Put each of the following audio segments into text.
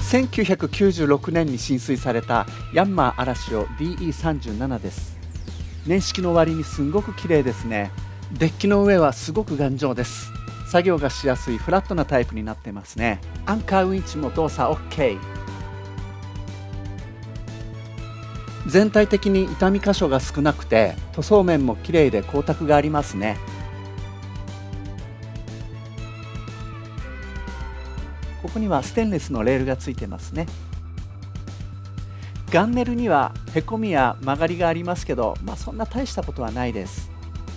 1996年に進水されたヤンマー嵐代 DE37 です。年式の割にすごく綺麗ですね。デッキの上はすごく頑丈です。作業がしやすいフラットなタイプになってますね。アンカーウィンチも動作 OK。 全体的に傷み箇所が少なくて塗装面も綺麗で光沢がありますね。ここにはステンレスのレールがついてますね。ガンネルにはへこみや曲がりがありますけど、そんな大したことはないです。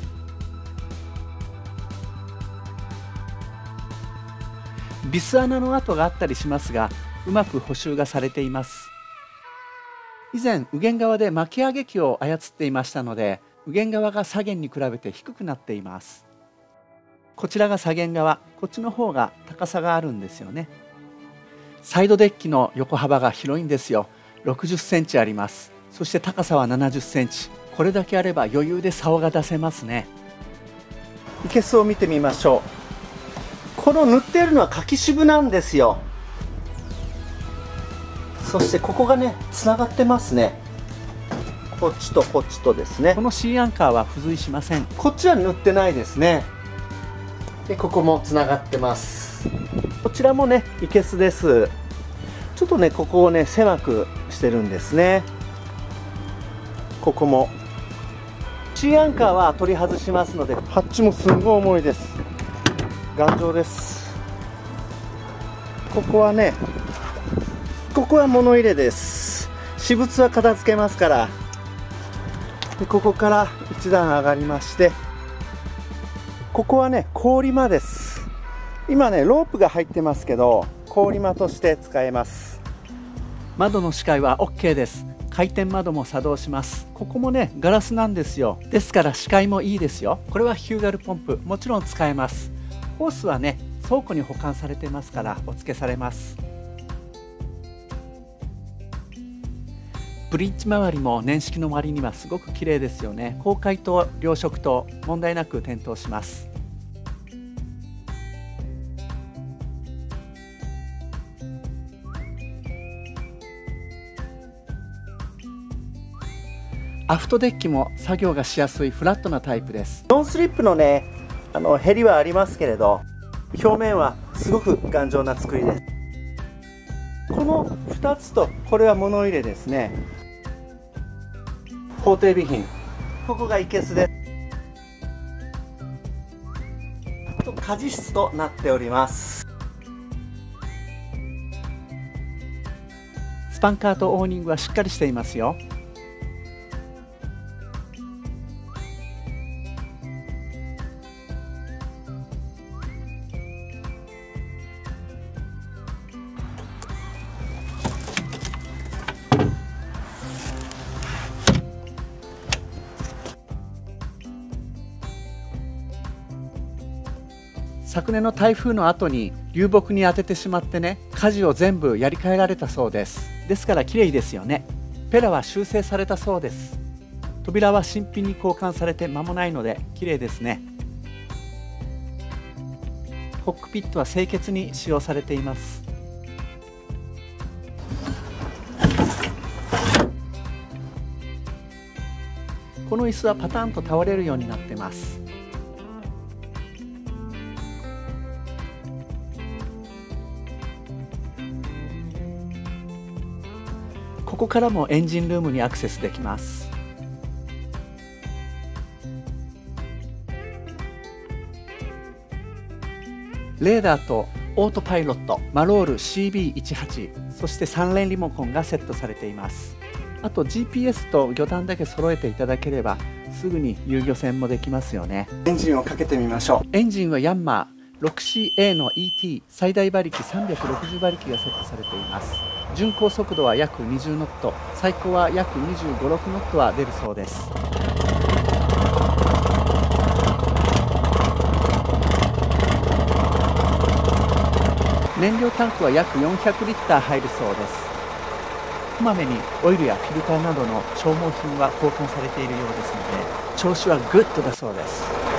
ビス穴の跡があったりしますが、うまく補修がされています。以前右舷側で巻き上げ機を操っていましたので、右舷側が左舷に比べて低くなっています。こちらが左舷側、こっちの方が高さがあるんですよね。サイドデッキの横幅が広いんですよ。60センチあります。そして高さは70センチ。これだけあれば余裕で竿が出せますね。いけすを見てみましょう。この塗っているのは柿渋なんですよ。そしてここがね、つながってますね。こっちとこっちとですね。この C アンカーは付随しません。こっちは塗ってないですね。でここもつながってます。こちらもね、いけすです。ちょっとね、ここをね、狭くしてるんですね。ここも C アンカーは取り外しますので、ハッチもすんごい重いです。頑丈です。ここはね、ここは物入れです。私物は片付けますから。でここから一段上がりまして、ここはね、氷間です。今ね、ロープが入ってますけど、氷間として使えます。窓の視界は OK です。回転窓も作動します。ここもね、ガラスなんですよ。ですから視界もいいですよ。これはヒューガルポンプ、もちろん使えます。ホースはね、倉庫に保管されてますからお付けされます。ブリッジ周りも年式の割にはすごく綺麗ですよね。高解と亮色と問題なく点灯します。アフトデッキも作業がしやすいフラットなタイプです。ノンスリップのね、ヘリはありますけれど、表面はすごく頑丈な作りです。この2つとこれは物入れですね。工程備品、ここがいけすです。あと家事室となっております。スパンカーとオーニングはしっかりしていますよ。昨年の台風の後に流木に当ててしまってね、舵を全部やり替えられたそうです。ですから綺麗ですよね。ペラは修正されたそうです。扉は新品に交換されて間もないので綺麗ですね。コックピットは清潔に使用されています。この椅子はパターンと倒れるようになってます。ここからもエンジンルームにアクセスできます。レーダーとオートパイロット、マロール CB18、そして3連リモコンがセットされています。あと GPS と魚探だけ揃えていただければすぐに遊漁船もできますよね。エンジンをかけてみましょう。エンジンはヤンマー 6CA の ET 最大馬力360馬力がセットされています。巡航速度は約20ノット、最高は約25、6ノットは出るそうです。燃料タンクは約400リッター入るそうです。こまめにオイルやフィルターなどの消耗品は交換されているようですので、調子はグッドだそうです。